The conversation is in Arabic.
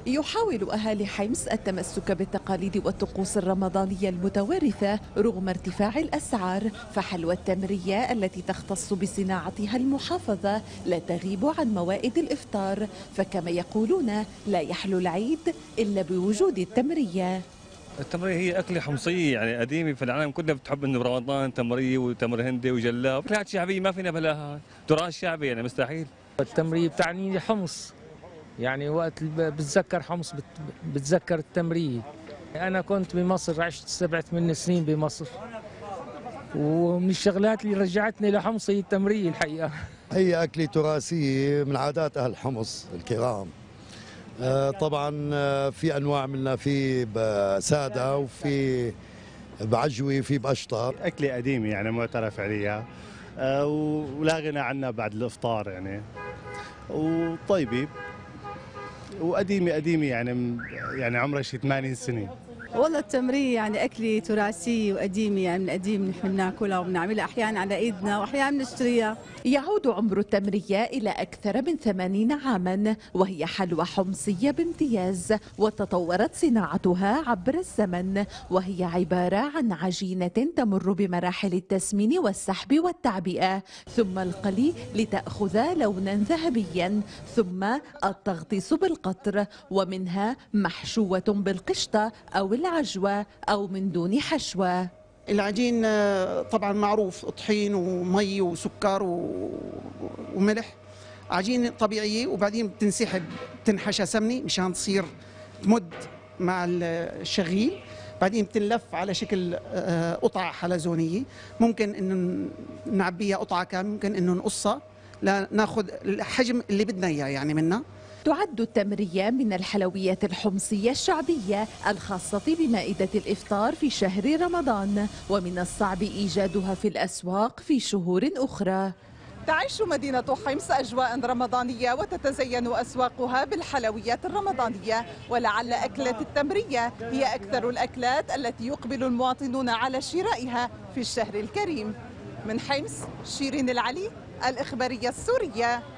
يحاول أهالي حمص التمسك بالتقاليد والطقوس الرمضانية المتوارثة رغم ارتفاع الأسعار، فحلوى التمرية التي تختص بصناعتها المحافظة لا تغيب عن موائد الإفطار، فكما يقولون لا يحلو العيد إلا بوجود التمرية. التمرية هي أكلة حمصية يعني قديمة في العالم كلها بتحب إنه برمضان تمرية وتمر هندي وجلاب، أكلات شعبية ما فينا بلاها، تراث شعبي يعني مستحيل. التمرية بتعني حمص، يعني وقت بتذكر حمص بتذكر التمرية. أنا كنت بمصر، عشت 7-8 سنين بمصر، ومن الشغلات اللي رجعتني لحمص هي التمرية الحقيقة. هي أكلة تراثية من عادات أهل حمص الكرام. طبعا في أنواع منها، في سادة وفي بعجوي وفي بقشطة. أكلة قديمة يعني معترف عليها ولا غنى عنها بعد الإفطار يعني، وطيبة وقديمة يعني عمرها شي 80 سنة. والله التمرية يعني أكلة تراثية وقديمة، يعني من قديم نحن بناكلها وبنعملها أحيانا على إيدنا وأحيانا بنشتريها. يعود عمر التمرية إلى أكثر من 80 عاما، وهي حلوى حمصية بامتياز، وتطورت صناعتها عبر الزمن، وهي عبارة عن عجينة تمر بمراحل التسمين والسحب والتعبئة ثم القلي لتأخذ لونا ذهبيا، ثم التغطيس بالقطر، ومنها محشوة بالقشطة أو العجوة أو من دون حشوة. العجين طبعا معروف، طحين ومي وسكر وملح، عجين طبيعية، وبعدين بتنسحب تنحشى سمنة مشان تصير تمد مع الشغيل، بعدين بتنلف على شكل قطع حلزونية، ممكن انه نعبيها قطعة كاملة، ممكن انه نقصها لناخذ الحجم اللي بدنا اياه يعني منها. تعد التمرية من الحلويات الحمصية الشعبية الخاصة بمائدة الإفطار في شهر رمضان، ومن الصعب إيجادها في الأسواق في شهور أخرى. تعيش مدينة حمص أجواء رمضانية وتتزين أسواقها بالحلويات الرمضانية، ولعل أكلة التمرية هي أكثر الأكلات التي يقبل المواطنون على شرائها في الشهر الكريم. من حمص، شيرين العلي، الإخبارية السورية.